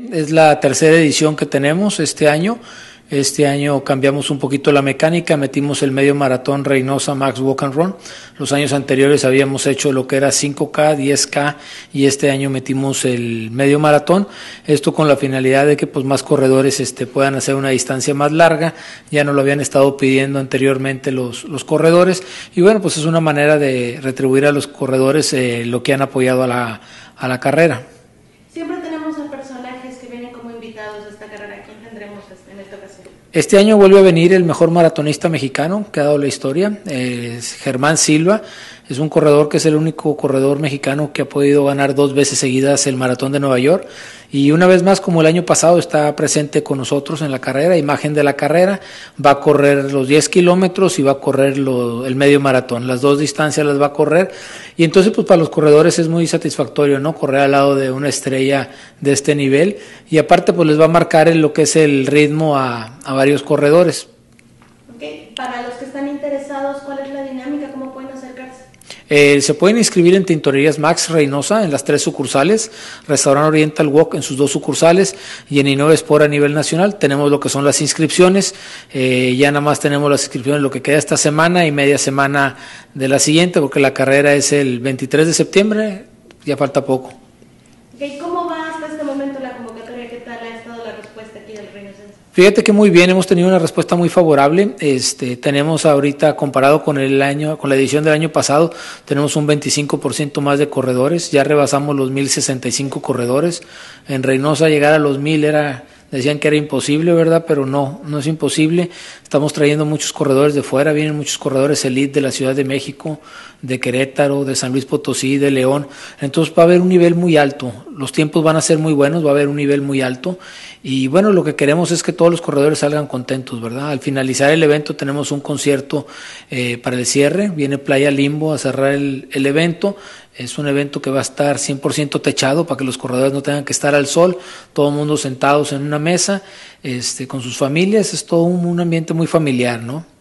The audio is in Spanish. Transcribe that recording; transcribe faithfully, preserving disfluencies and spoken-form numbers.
bien, es la tercera edición que tenemos este año. Este año cambiamos un poquito la mecánica, metimos el medio maratón Reynosa Max Walk and Run. Los años anteriores habíamos hecho lo que era cinco K, diez K y este año metimos el medio maratón. Esto con la finalidad de que pues más corredores este, puedan hacer una distancia más larga. Ya nos lo habían estado pidiendo anteriormente los, los corredores y bueno, pues es una manera de retribuir a los corredores eh, lo que han apoyado a la, a la carrera. Siempre tenemos a personajes que vienen como invitados a esta carrera. ¿Quién tendremos en esta ocasión? Este año vuelve a venir el mejor maratonista mexicano que ha dado la historia, es Germán Silva. Es un corredor que es el único corredor mexicano que ha podido ganar dos veces seguidas el maratón de Nueva York y una vez más, como el año pasado, está presente con nosotros en la carrera, imagen de la carrera, va a correr los diez kilómetros y va a correr lo, el medio maratón, las dos distancias las va a correr y entonces pues para los corredores es muy satisfactorio, ¿no? Correr al lado de una estrella de este nivel y aparte pues les va a marcar en lo que es el ritmo a, a varios corredores. Okay. Para los que están interesados, ¿cuál es la dinámica? ¿Cómo pueden acercarse? Eh, se pueden inscribir en Tintorerías Max Reynosa en las tres sucursales, Restaurant Oriental Walk en sus dos sucursales y en Innova Sport a nivel nacional. Tenemos lo que son las inscripciones, eh, ya nada más tenemos las inscripciones lo que queda esta semana y media semana de la siguiente porque la carrera es el veintitrés de septiembre, ya falta poco. Okay. ¿Cómo va hasta este momento la convocatoria? ¿Qué tal ha estado la respuesta aquí del Reynosense? Fíjate que muy bien, hemos tenido una respuesta muy favorable. Este, tenemos ahorita, comparado con el año, con la edición del año pasado, tenemos un veinticinco por ciento más de corredores, ya rebasamos los mil sesenta y cinco corredores. En Reynosa llegar a los mil era, decían que era imposible, ¿verdad? Pero no, no es imposible. Estamos trayendo muchos corredores de fuera, vienen muchos corredores elite de la Ciudad de México, de Querétaro, de San Luis Potosí, de León. Entonces va a haber un nivel muy alto, los tiempos van a ser muy buenos, va a haber un nivel muy alto y bueno, lo que queremos es que todos los corredores salgan contentos, ¿verdad? Al finalizar el evento tenemos un concierto eh, para el cierre, viene Playa Limbo a cerrar el, el evento. Es un evento que va a estar cien por ciento techado para que los corredores no tengan que estar al sol, todo el mundo sentados en una mesa este, con sus familias, es todo un, un ambiente muy familiar, ¿no?